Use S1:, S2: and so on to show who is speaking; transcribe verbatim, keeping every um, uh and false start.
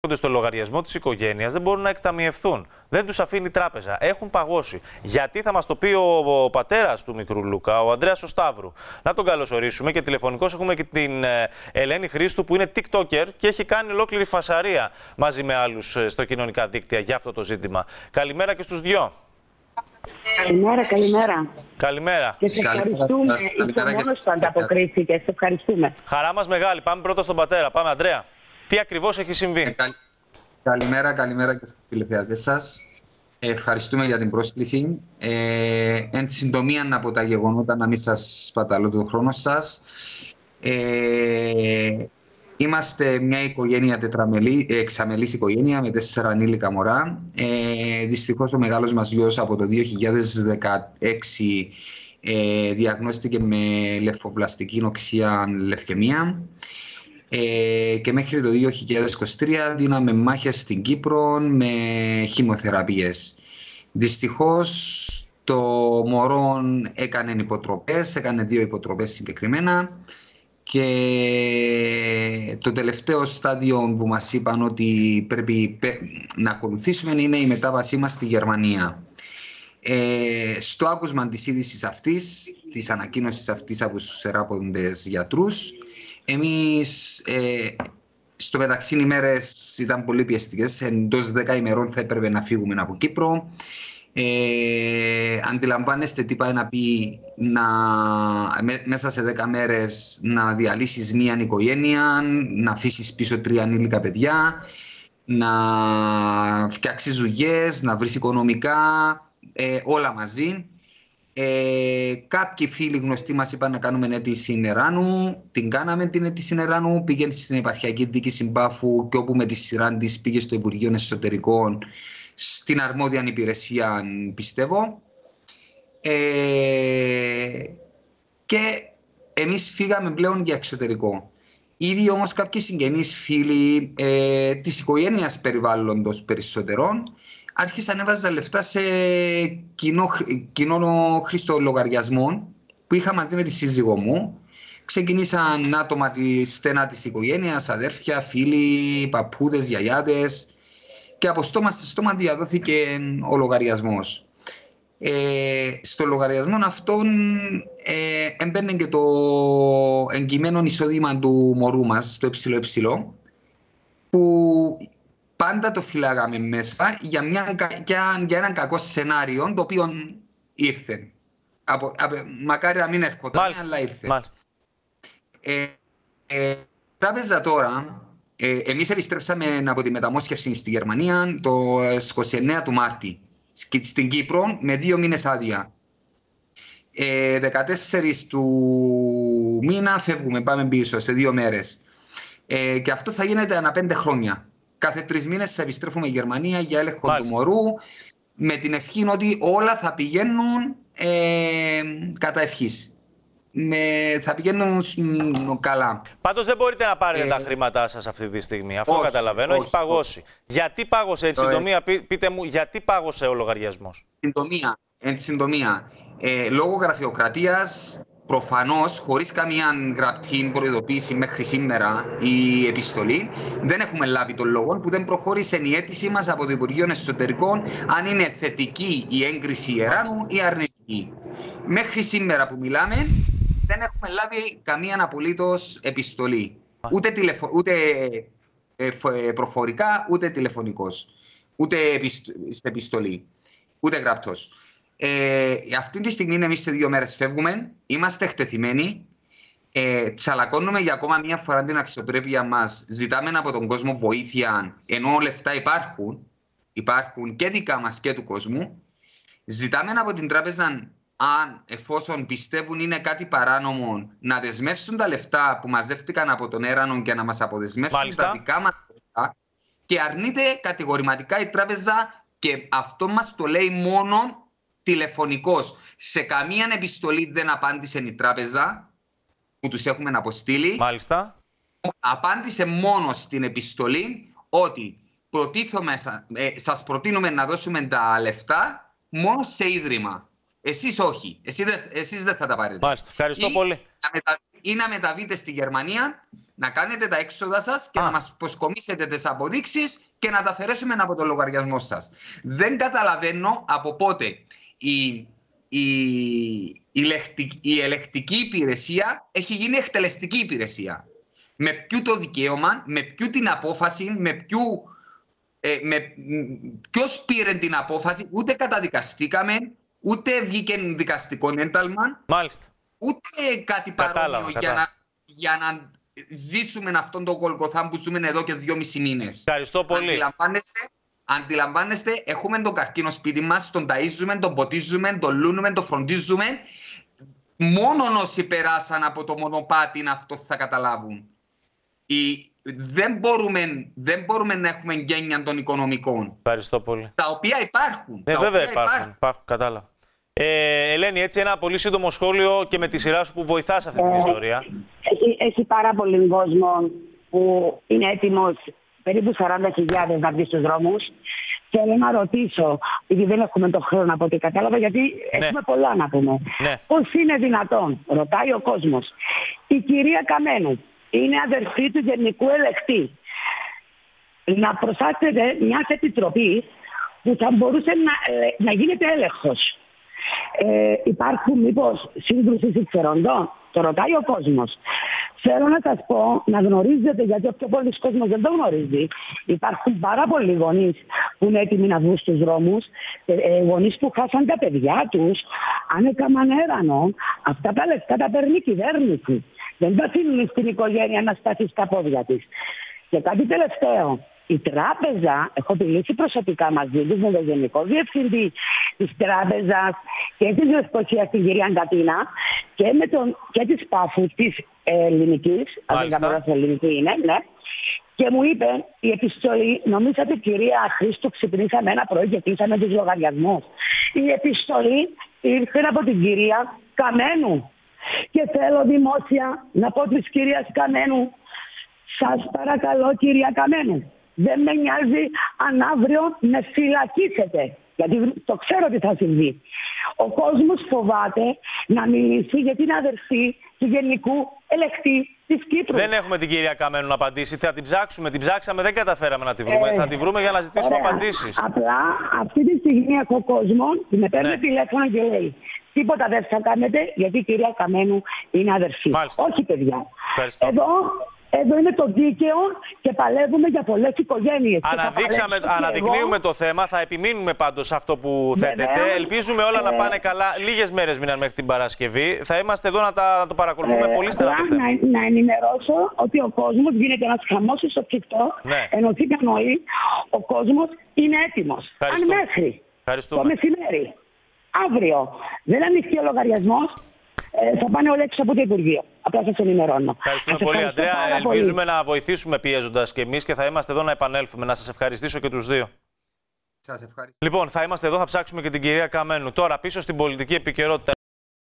S1: στο λογαριασμό της οικογένειας δεν μπορούν να εκταμιευθούν. Δεν τους αφήνει η τράπεζα. Έχουν παγώσει. Γιατί, θα μας το πει ο, ο πατέρας του μικρού Λούκα, ο Ανδρέας ο Σταύρου. Να τον καλωσορίσουμε και τηλεφωνικώς έχουμε και την ε, Ελένη Χρήστου που είναι TikToker και έχει κάνει ολόκληρη φασαρία μαζί με άλλους ε, στο κοινωνικά δίκτυα για αυτό το ζήτημα. Καλημέρα και στους δυο.
S2: Καλημέρα, καλημέρα.
S1: Καλημέρα.
S2: Και σε ευχαριστούμε. Είσαι ο μόνος που ανταποκρίθηκε. Σε ευχαριστούμε.
S1: Χαρά μας μεγάλη. Πάμε πρώτα στον πατέρα. Πάμε, Ανδρέα. Τι ακριβώς έχει συμβεί?
S3: Ε, καλ... Καλημέρα, καλημέρα και στους τηλεθεατές σας. Ε, ευχαριστούμε για την πρόσκληση. Ε, εν συντομία από τα γεγονότα, να μην σας σπαταλώ τον χρόνο σας. Ε, είμαστε μια οικογένεια τετραμελή, εξαμελής οικογένεια με τέσσερα ανήλικα μωρά. Ε, δυστυχώς ο μεγάλος μας γιος από το δύο χιλιάδες δεκαέξι ε, διαγνώστηκε με λεφοβλαστική νοξία λευκαιμία. Ε, και μέχρι το δύο χιλιάδες είκοσι τρία δίναμε μάχες στην Κύπρο με χημοθεραπείες. Δυστυχώς το μωρό έκανε υποτροπές, έκανε δύο υποτροπές συγκεκριμένα και το τελευταίο στάδιο που μας είπαν ότι πρέπει να ακολουθήσουμε είναι η μετάβασή μας στη Γερμανία. Ε, στο άκουσμα της είδησης αυτής, της ανακοίνωσης αυτής από τους θεράποντες γιατρούς, εμείς ε, στο μεταξύ ημέρες ήταν πολύ πιεστικές. Εντός δέκα ημερών θα έπρεπε να φύγουμε από Κύπρο. Ε, αντιλαμβάνεστε τι πάει να πει να, με, μέσα σε δέκα μέρες να διαλύσεις μία οικογένεια, να αφήσεις πίσω τρία ανήλικα παιδιά, να φτιάξεις δουλειές, να βρεις οικονομικά, ε, όλα μαζί. Ε, κάποιοι φίλοι γνωστοί μας είπαν να κάνουμε αίτηση νεράνου. Την κάναμε την αίτηση νεράνου. Πήγαινε στην επαρχιακή διοίκηση Πάφου και όπου με τη σειρά της πήγε στο Υπουργείο Εσωτερικών, στην αρμόδια υπηρεσία, πιστεύω. Ε, και εμείς φύγαμε πλέον για εξωτερικό. Ήδη όμως κάποιοι συγγενείς φίλοι ε, της οικογένειας περιβάλλοντος περισσότερων άρχισαν να έβαζαν λεφτά σε κοινό, κοινό χρήστο λογαριασμών που είχα μαζί με τη σύζυγό μου. Ξεκινήσαν άτομα τη στενά της οικογένειας, αδέρφια, φίλοι, παππούδες, γιαγιάδες και από στόμα σε στόμα διαδόθηκε ο λογαριασμός. Ε, στο λογαριασμό αυτόν ε, έμπαινε και το εγκυμένο εισόδημα του μωρού μας, το ΕΕ, που πάντα το φυλάγαμε μέσα για, μια, για, για έναν κακό σενάριο το οποίο ήρθε. Από, από, μακάρι να μην έρχονταν, μάλιστα, αλλά ήρθε. Μάλιστα. Ε, ε, τράπεζα τώρα, ε, εμείς επιστρέψαμε από τη μεταμόσχευση στη Γερμανία το είκοσι εννέα του Μάρτη και στην Κύπρο με δύο μήνες άδεια. Ε, δεκατέσσερις του μήνα φεύγουμε, πάμε πίσω σε δύο μέρες. Ε, και αυτό θα γίνεται ανά πέντε χρόνια. Κάθε τρεις μήνες θα επιστρέφουμε η Γερμανία για έλεγχο, μάλιστα, του μωρού, με την ευχή ότι όλα θα πηγαίνουν ε, κατά ευχής. Με, θα πηγαίνουν καλά.
S1: Πάντως δεν μπορείτε να πάρετε ε, τα χρήματά σας αυτή τη στιγμή. Αυτό όχι, καταλαβαίνω, όχι, έχει παγώσει. Όχι. Γιατί πάγωσε, εν συντομία, πεί, πείτε μου, γιατί πάγωσε ο λογαριασμός?
S3: Συντομία, εν συντομία. Ε, λόγω γραφειοκρατίας, προφανώς, χωρίς καμία γραπτή προειδοποίηση μέχρι σήμερα η επιστολή, δεν έχουμε λάβει τον λόγο που δεν προχώρησε η αίτησή μας από το Υπουργείο Εσωτερικών αν είναι θετική η έγκριση ιεράνου ή αρνητική. Μέχρι σήμερα που μιλάμε δεν έχουμε λάβει καμία απολύτως επιστολή. Ούτε, τηλεφο... ούτε προφορικά, ούτε τηλεφωνικός. Ούτε σε επιστολή. Ούτε γραπτός. Ε, αυτή τη στιγμή εμείς σε δύο μέρες φεύγουμε, είμαστε εκτεθειμένοι, ε, τσαλακώνουμε για ακόμα μια φορά την αξιοπρέπεια μας, ζητάμε από τον κόσμο βοήθεια, ενώ λεφτά υπάρχουν, υπάρχουν και δικά μας και του κόσμου, ζητάμε από την τράπεζα, αν εφόσον πιστεύουν είναι κάτι παράνομο, να δεσμεύσουν τα λεφτά που μαζεύτηκαν από τον έρανο και να μας αποδεσμεύσουν, μάλιστα, τα δικά μας λεφτά, και αρνείται κατηγορηματικά η τράπεζα και αυτό μας το λέει μόνο τηλεφωνικός. Σε καμία επιστολή δεν απάντησε η τράπεζα που τους έχουμε αποστείλει.
S1: Μάλιστα.
S3: Απάντησε μόνο στην επιστολή ότι ε, σας προτείνουμε να δώσουμε τα λεφτά μόνο σε ίδρυμα. Εσείς όχι. Εσείς, εσείς δεν θα τα πάρετε.
S1: Μάλιστα. Ευχαριστώ ή πολύ.
S3: Να μετα... Ή να μεταβείτε στη Γερμανία να κάνετε τα έξοδα σας και
S1: Α.
S3: να μας προσκομίσετε τις αποδείξεις και να τα αφαιρέσουμε από το λογαριασμό σας. Δεν καταλαβαίνω από πότε η, η, η, λεκτική, η ελεκτική υπηρεσία έχει γίνει εκτελεστική υπηρεσία. Με ποιου το δικαίωμα, με ποιου την απόφαση, με ποιου... Ε, με, ποιος πήρε την απόφαση, ούτε καταδικαστήκαμε, ούτε βγήκε δικαστικό ένταλμα,
S1: Μάλιστα.
S3: ούτε κάτι
S1: Κατάλαβα,
S3: παρόμοιο για
S1: κατάλαβα.
S3: να, για να ζήσουμε αυτόν τον Γολγοθά που ζούμε εδώ και δυόμισι μήνες.
S1: Ευχαριστώ πολύ.
S3: Αντιλαμβάνεστε, αντιλαμβάνεστε, έχουμε τον καρκίνο σπίτι μας, τον ταΐζουμε, τον ποτίζουμε, τον λούνουμε, τον φροντίζουμε. Μόνο όσοι περάσαν από το μονοπάτι αυτό θα καταλάβουν. Η, δεν, μπορούμε, δεν μπορούμε να έχουμε γένεια των οικονομικών.
S1: Ευχαριστώ πολύ.
S3: Τα οποία υπάρχουν.
S1: Ναι,
S3: τα
S1: βέβαια
S3: οποία
S1: υπάρχουν.
S3: υπάρχουν.
S1: υπάρχουν κατάλαβα. Ε, Ελένη, έτσι ένα πολύ σύντομο σχόλιο και με τη σειρά σου που βοηθά σε αυτή την
S2: Ε,
S1: ιστορία.
S2: Έχει, έχει πάρα πολύ κόσμο που είναι έτοιμος, περίπου σαράντα χιλιάδες, να βγει στους δρόμους. Θέλω να ρωτήσω, επειδή δεν έχουμε τον χρόνο από ό,τι κατάλαβα, γιατί
S1: Ναι.
S2: έχουμε πολλά να πούμε.
S1: Ναι.
S2: Πώς είναι δυνατόν, ρωτάει ο κόσμος, η κυρία Καμένου είναι αδερφή του Γενικού Ελεκτή, να προσθέσετε μια επιτροπή που θα μπορούσε να, ε, να γίνεται έλεγχος. Ε, υπάρχουν μήπως σύγκρουση συμφεροντών, το ρωτάει ο κόσμος. Θέλω να σας πω, να γνωρίζετε, γιατί ο πιο πολλής κόσμος δεν το γνωρίζει. Υπάρχουν πάρα πολλοί γονείς που είναι έτοιμοι να βγουν στους δρόμους, ε, ε, γονείς που χάσαν τα παιδιά τους, αν έκαναν έρανο, αυτά τα λεφτά τα παίρνει η κυβέρνηση. Δεν τα αφήνουν στην οικογένεια να σταθεί στα πόδια της. Και κάτι τελευταίο. Η τράπεζα, έχω μιλήσει προσωπικά μαζί της με τον Γενικό Διευθυντή της Τράπεζας και της Λευκοσίας, την κυρία Αγκατίνα, και, με τον, και της Πάφου της Ελληνικής, αν δεν κάνω ελληνική είναι, ναι. Και μου είπε η επιστολή, νομίζατε κυρία Χρήστο, ξυπνήσαμε ένα πρωί και κλείσαμε τους λογαριασμούς. Η επιστολή ήρθε από την κυρία Καμένου. Και θέλω δημόσια να πω της κυρίας Καμένου, σας παρακαλώ κυρία Καμένου, δεν με νοιάζει αν αύριο με φυλακίσετε, γιατί το ξέρω τι θα συμβεί. Ο κόσμος φοβάται να μιλήσει για την αδερφή του Γενικού Ελεκτή της Κύπρου.
S1: Δεν έχουμε την κυρία Καμένου να απαντήσει. Θα την ψάξουμε. Την ψάξαμε, δεν καταφέραμε να τη βρούμε.
S2: Ε,
S1: θα τη βρούμε για να ζητήσουμε
S2: ωραία.
S1: απαντήσεις.
S2: Απλά αυτή τη στιγμή έχω κόσμο που με παίρνει
S1: Ναι.
S2: τηλέφωνο και λέει τίποτα δεν θα κάνετε γιατί η κυρία Καμένου είναι αδερφή.
S1: Μάλιστα.
S2: Όχι παιδιά.
S1: Ευχαριστώ.
S2: Εδώ, εδώ είναι το δίκαιο και παλεύουμε για πολλές οικογένειες. Και θα
S1: Αναδείξαμε,
S2: παλέψω και
S1: αναδεικνύουμε
S2: εγώ.
S1: το θέμα. Θα επιμείνουμε πάντως σε αυτό που
S2: Βέβαια.
S1: θέτετε. Ελπίζουμε όλα να
S2: Ε,
S1: πάνε καλά. Λίγες μέρες μείναν μέχρι την Παρασκευή. Θα είμαστε εδώ να, τα, να το παρακολουθούμε
S2: Ε,
S1: πολύ στενά το
S2: απλά
S1: θέμα.
S2: να, να ενημερώσω ότι ο κόσμος γίνεται ένας χαμός στο TikTok,
S1: Ναι.
S2: ενωθήκαν όλοι, ο κόσμος είναι έτοιμος. Αν
S1: Ευχαριστούμε.
S2: μέχρι το
S1: Ευχαριστούμε.
S2: μεσημέρι, αύριο, δεν ανοιχτεί ο λογαριασμός, ε, θα πάνε όλοι έξω από το Υπουργείο. Απλά σας ενημερώνω.
S1: Ευχαριστούμε
S2: Σας
S1: πολύ,
S2: ευχαριστώ
S1: Αντρέα.
S2: πάρα πολύ.
S1: Ελπίζουμε να βοηθήσουμε πιέζοντας και εμείς και θα είμαστε εδώ να επανέλθουμε. Να σας ευχαριστήσω και τους δύο.
S3: Σας ευχαριστώ.
S1: Λοιπόν, θα είμαστε εδώ, θα ψάξουμε και την κυρία Καμένου. Τώρα πίσω στην πολιτική επικαιρότητα.